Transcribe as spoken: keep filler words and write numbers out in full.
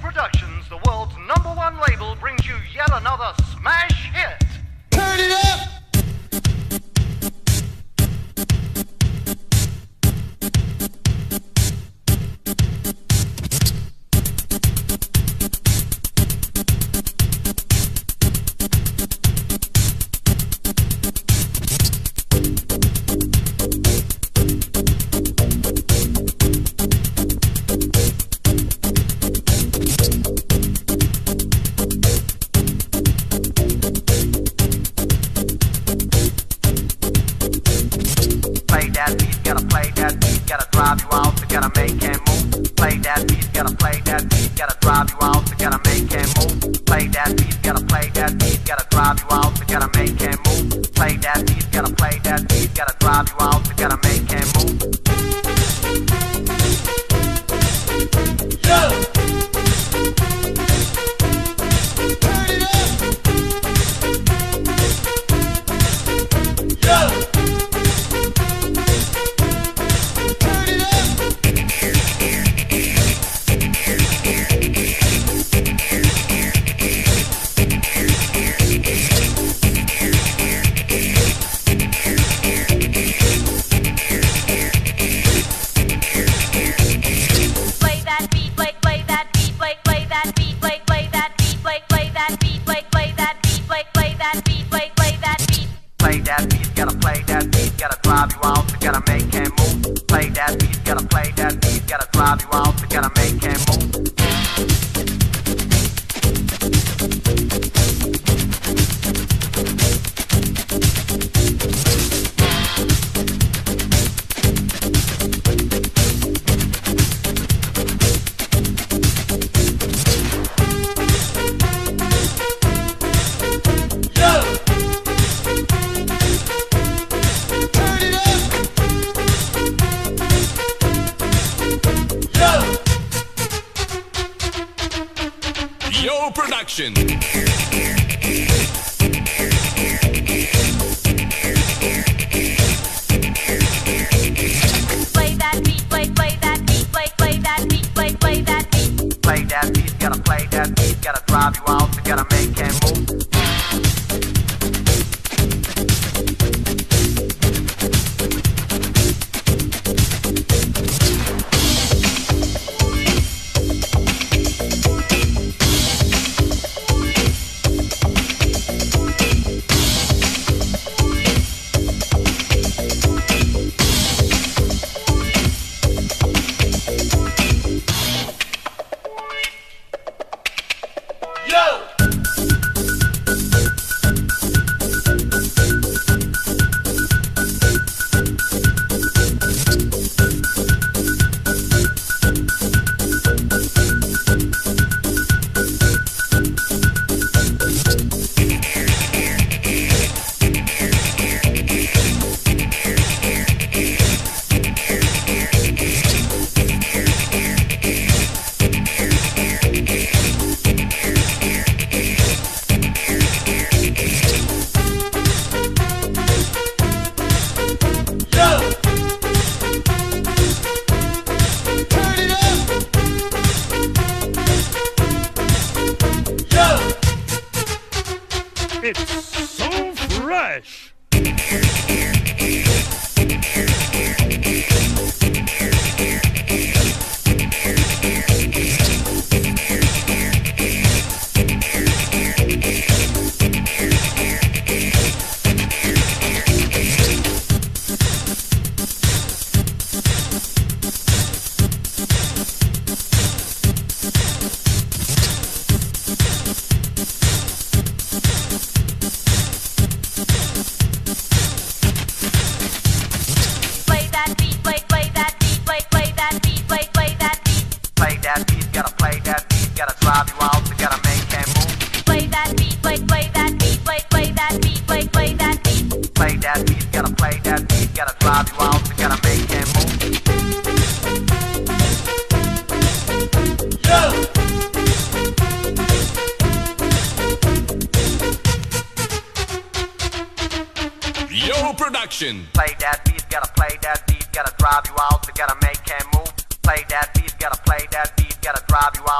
Productions, the world's number one label, brings you yet another smash hit. Turn it up! Drive you out to gotta make him move. Play that beat, gotta play that beat, gotta drive you out to gotta make him move. Play that beat, gotta play that beat, gotta drive you out to gotta make him move. Play that beat, gotta play that beat, gotta drive you out to gotta make him move. Yo! Turn it up! Yo! Drive you out to gotta make him move. Play that beat, gotta play that beat, gotta drive you out to gotta make him move. Yo Production. Play that beat, play, play that beat, play, play that beat, play, play that beat. Play that beat, gotta play that beat, gotta drive you out to gotta make him move. It's so fresh. Gotta play that beat, gotta drive you out to gotta make him move. Play that beat, play, play that beat, play, play that beat, play, play that beat. Play that beat, gotta play that beat, gotta drive you out to gotta make him move. Yo! Yo Production. Play that beat, gotta play that beat, gotta drive you out to gotta make him move. Play that beat, gotta play that beat, gotta drive you out.